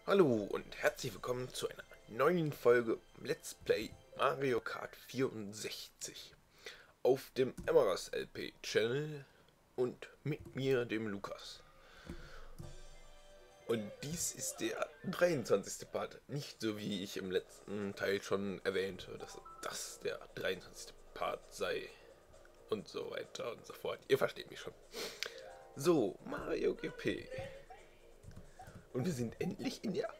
Hallo und herzlich willkommen zu einer neuen Folge Let's Play Mario Kart 64 auf dem Emeras LP Channel und mit mir, dem Lukas. Und dies ist der 23. Part, nicht so wie ich im letzten Teil schon erwähnte, dass das der 23. Part sei und so weiter und so fort. Ihr versteht mich schon. So, Mario GP. Und wir sind endlich in der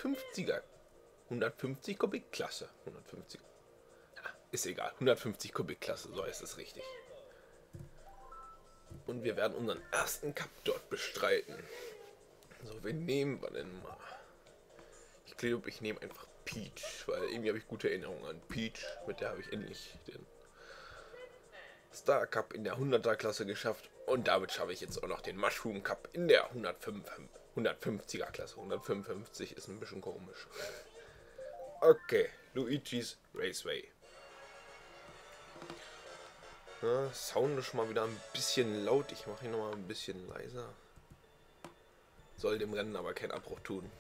150 Kubik Klasse. 150. Ja, ist egal. 150 Kubik Klasse, so heißt es richtig. Und wir werden unseren ersten Cup dort bestreiten. So, wen nehmen wir denn mal? Ich glaube, ich nehme einfach Peach, weil irgendwie habe ich gute Erinnerungen an Peach. Mit der habe ich endlich den Star Cup in der 100er Klasse geschafft. Und damit schaffe ich jetzt auch noch den Mushroom Cup in der 150er Klasse. 155 ist ein bisschen komisch. Okay, Luigi's Raceway. Ja, Sound ist schon mal wieder ein bisschen laut. Ich mache ihn noch mal ein bisschen leiser. Soll dem Rennen aber keinen Abbruch tun.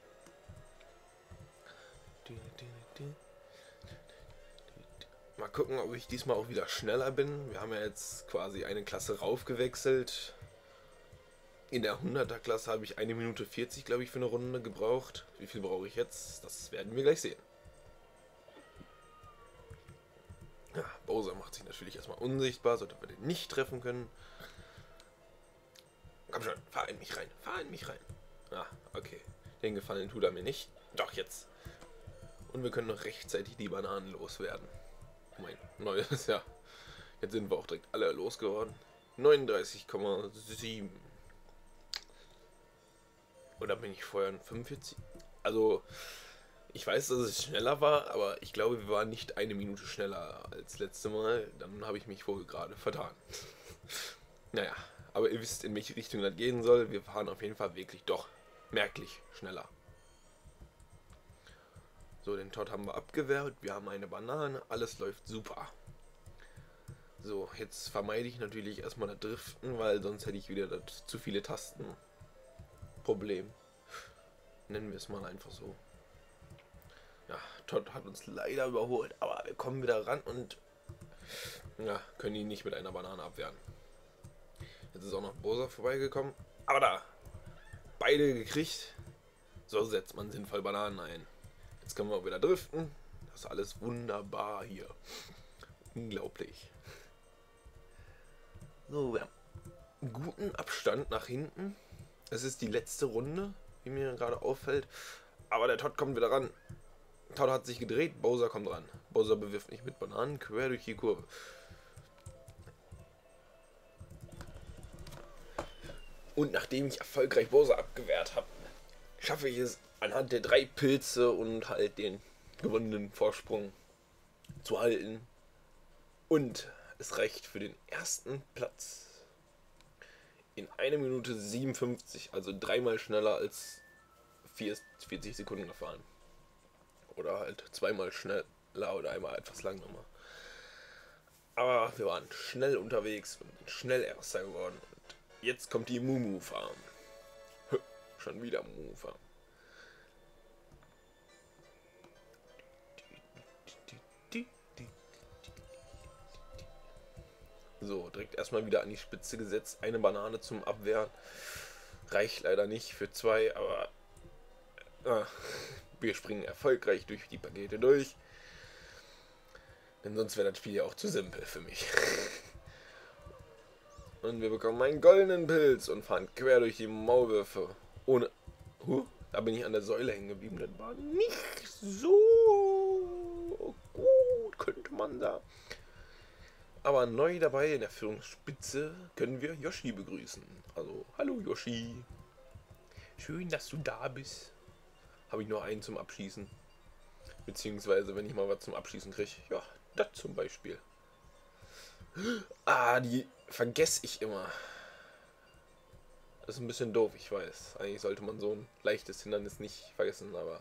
Mal gucken, ob ich diesmal auch wieder schneller bin. Wir haben ja jetzt quasi eine Klasse raufgewechselt. In der 100er Klasse habe ich 1 Minute 40, glaube ich, für eine Runde gebraucht. Wie viel brauche ich jetzt? Das werden wir gleich sehen. Ja, Bowser macht sich natürlich erstmal unsichtbar, sodass wir den nicht treffen können. Komm schon, fahr in mich rein, fahr in mich rein. Ah, okay. Den Gefallen tut er mir nicht. Doch, jetzt. Und wir können noch rechtzeitig die Bananen loswerden. Mein neues, ja. Jetzt sind wir auch direkt alle losgeworden. 39,7. Oder bin ich vorher 45? Also, ich weiß, dass es schneller war, aber ich glaube, wir waren nicht 1 Minute schneller als letzte Mal. Dann habe ich mich wohl gerade vertan. Naja, aber ihr wisst, in welche Richtung das gehen soll. Wir fahren auf jeden Fall wirklich doch merklich schneller. So, den Todd haben wir abgewehrt. Wir haben eine Banane. Alles läuft super. So, jetzt vermeide ich natürlich erstmal das Driften, weil sonst hätte ich wieder das zu viele Tasten Problem. Nennen wir es mal einfach so. Ja, Todd hat uns leider überholt, aber wir kommen wieder ran und ja, können ihn nicht mit einer Banane abwehren. Jetzt ist auch noch Bowser vorbeigekommen. Aber da! Beide gekriegt. So setzt man sinnvoll Bananen ein. Jetzt können wir auch wieder driften. Das ist alles wunderbar hier. Unglaublich. So, wir haben einen guten Abstand nach hinten. Es ist die letzte Runde, wie mir gerade auffällt. Aber der Todd kommt wieder ran. Todd hat sich gedreht, Bowser kommt ran. Bowser bewirft mich mit Bananen quer durch die Kurve. Und nachdem ich erfolgreich Bowser abgewehrt habe, schaffe ich es anhand der 3 Pilze und halt den gewonnenen Vorsprung zu halten. Und es reicht für den ersten Platz in 1 Minute 57, also 3-mal schneller als 40 Sekunden gefahren. Oder halt 2-mal schneller oder einmal etwas langsamer. Aber wir waren schnell unterwegs und sind schnell Erster geworden. Und jetzt kommt die Mumu Farm. Schon wieder Mumu Farm. So, direkt erstmal wieder an die Spitze gesetzt. Eine Banane zum Abwehren. Reicht leider nicht für 2, aber wir springen erfolgreich durch die Pakete durch. Denn sonst wäre das Spiel ja auch zu simpel für mich. Und wir bekommen einen goldenen Pilz und fahren quer durch die Maulwürfe. Ohne... da bin ich an der Säule hängen geblieben. Das war nicht so gut, könnte man sagen. Aber neu dabei in der Führungsspitze können wir Yoshi begrüßen. Also, hallo Yoshi. Schön, dass du da bist. Habe ich nur einen zum Abschießen. Beziehungsweise, wenn ich mal was zum Abschießen kriege. Ja, das zum Beispiel. Ah, die vergesse ich immer. Das ist ein bisschen doof, ich weiß. Eigentlich sollte man so ein leichtes Hindernis nicht vergessen, aber...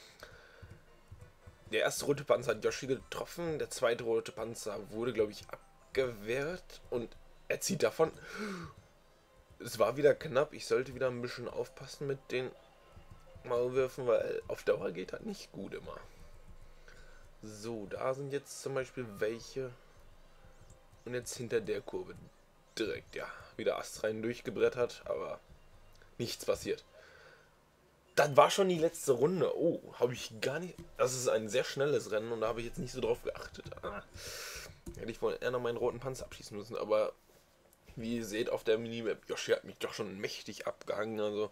Der erste rote Panzer hat Yoshi getroffen. Der zweite rote Panzer wurde, glaube ich, abgewehrt. Und er zieht davon. Es war wieder knapp. Ich sollte wieder ein bisschen aufpassen mit den Maulwürfen, weil auf Dauer geht das nicht gut immer. So, da sind jetzt zum Beispiel welche. Und jetzt hinter der Kurve direkt, ja, wieder astrein durchgebrettert, aber nichts passiert. Das war schon die letzte Runde. Oh, habe ich gar nicht. Das ist ein sehr schnelles Rennen und da habe ich jetzt nicht so drauf geachtet. Hätte ich wohl eher noch meinen roten Panzer abschießen müssen, aber wie ihr seht auf der Minimap, Yoshi hat mich doch schon mächtig abgehangen. Also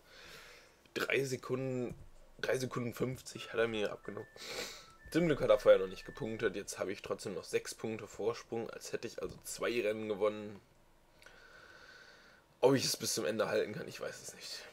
3 Sekunden 50 hat er mir abgenommen. Zum Glück hat er vorher noch nicht gepunktet. Jetzt habe ich trotzdem noch 6 Punkte Vorsprung, als hätte ich also 2 Rennen gewonnen. Ob ich es bis zum Ende halten kann, ich weiß es nicht.